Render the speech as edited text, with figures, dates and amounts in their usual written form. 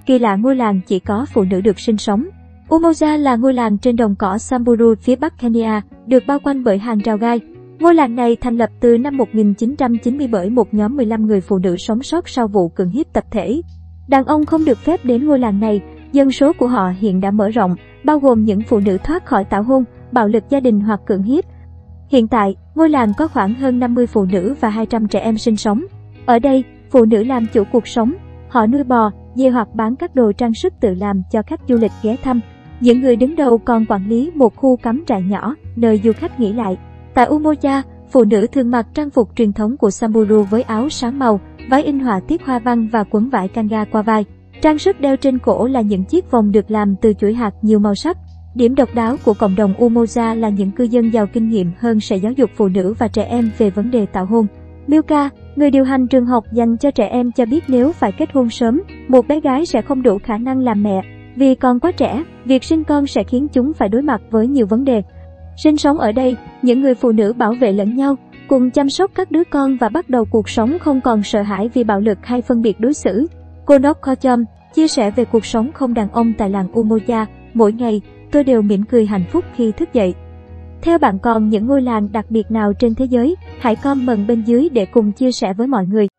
Kỳ lạ, ngôi làng chỉ có phụ nữ được sinh sống. Umoja là ngôi làng trên đồng cỏ Samburu phía bắc Kenya, được bao quanh bởi hàng rào gai. Ngôi làng này thành lập từ năm 1990 bởi một nhóm 15 người phụ nữ sống sót sau vụ cưỡng hiếp tập thể. Đàn ông không được phép đến ngôi làng này, dân số của họ hiện đã mở rộng, bao gồm những phụ nữ thoát khỏi tảo hôn, bạo lực gia đình hoặc cưỡng hiếp. Hiện tại, ngôi làng có khoảng hơn 50 phụ nữ và 200 trẻ em sinh sống. Ở đây, phụ nữ làm chủ cuộc sống, họ nuôi bò, dê hoặc bán các đồ trang sức tự làm cho khách du lịch ghé thăm. Những người đứng đầu còn quản lý một khu cắm trại nhỏ, nơi du khách nghỉ lại. Tại Umoja, phụ nữ thường mặc trang phục truyền thống của Samburu với áo sáng màu, váy in họa tiết hoa văn và quấn vải kanga qua vai. Trang sức đeo trên cổ là những chiếc vòng được làm từ chuỗi hạt nhiều màu sắc. Điểm độc đáo của cộng đồng Umoja là những cư dân giàu kinh nghiệm hơn sẽ giáo dục phụ nữ và trẻ em về vấn đề tảo hôn. Milka, người điều hành trường học dành cho trẻ em, cho biết nếu phải kết hôn sớm, một bé gái sẽ không đủ khả năng làm mẹ. Vì còn quá trẻ, việc sinh con sẽ khiến chúng phải đối mặt với nhiều vấn đề. Sinh sống ở đây, những người phụ nữ bảo vệ lẫn nhau, cùng chăm sóc các đứa con và bắt đầu cuộc sống không còn sợ hãi vì bạo lực hay phân biệt đối xử. Cô Nok Kochom chia sẻ về cuộc sống không đàn ông tại làng Umoja. Mỗi ngày, tôi đều mỉm cười hạnh phúc khi thức dậy. Theo bạn còn những ngôi làng đặc biệt nào trên thế giới? Hãy comment bên dưới để cùng chia sẻ với mọi người.